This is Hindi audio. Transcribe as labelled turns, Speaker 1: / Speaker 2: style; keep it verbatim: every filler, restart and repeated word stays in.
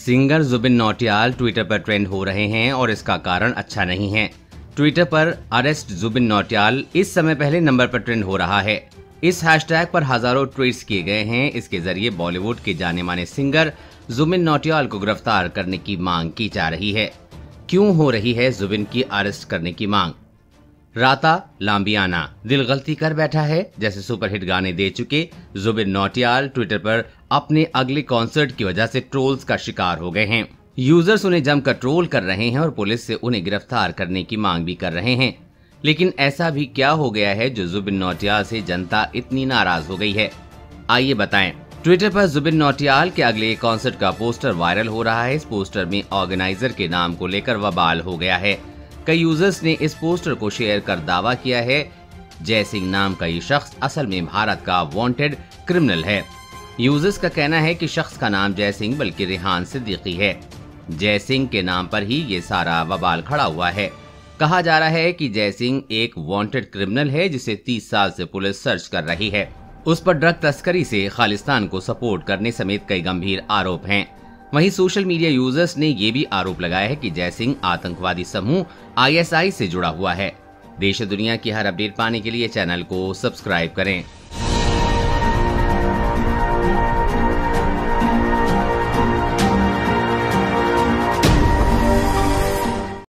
Speaker 1: सिंगर जुबिन नौटियाल ट्विटर पर ट्रेंड हो रहे हैं और इसका कारण अच्छा नहीं है। ट्विटर पर अरेस्ट जुबिन नौटियाल इस समय पहले नंबर पर ट्रेंड हो रहा है। इस हैशटैग पर हजारों ट्वीट्स किए गए हैं। इसके जरिए बॉलीवुड के जाने माने सिंगर जुबिन नौटियाल को गिरफ्तार करने की मांग की जा रही है। क्यों हो रही है जुबिन की अरेस्ट करने की मांग? राता लांबियाना, दिल गलती कर बैठा है जैसे सुपरहिट गाने दे चुके जुबिन नौटियाल ट्विटर पर अपने अगले कॉन्सर्ट की वजह से ट्रोल्स का शिकार हो गए हैं। यूजर्स उन्हें जमकर ट्रोल कर रहे हैं और पुलिस से उन्हें गिरफ्तार करने की मांग भी कर रहे हैं। लेकिन ऐसा भी क्या हो गया है जो जुबिन नौटियाल से जनता इतनी नाराज हो गई है? आइए बताएं। ट्विटर पर जुबिन नौटियाल के अगले कॉन्सर्ट का पोस्टर वायरल हो रहा है। इस पोस्टर में ऑर्गेनाइजर के नाम को लेकर बवाल हो गया है। कई यूजर्स ने इस पोस्टर को शेयर कर दावा किया है जय सिंह नाम का ये शख्स असल में भारत का वांटेड क्रिमिनल है। यूजर्स का कहना है कि शख्स का नाम जय सिंह बल्कि रेहान सिद्दीकी है। जय सिंह के नाम पर ही ये सारा बवाल खड़ा हुआ है। कहा जा रहा है कि जय सिंह एक वांटेड क्रिमिनल है जिसे तीस साल से पुलिस सर्च कर रही है। उस पर ड्रग तस्करी से खालिस्तान को सपोर्ट करने समेत कई गंभीर आरोप हैं। वहीं सोशल मीडिया यूजर्स ने ये भी आरोप लगाया है कि जय सिंह आतंकवादी समूह आई एस आई से जुड़ा हुआ है। देश दुनिया की हर अपडेट पाने के लिए चैनल को सब्सक्राइब करें।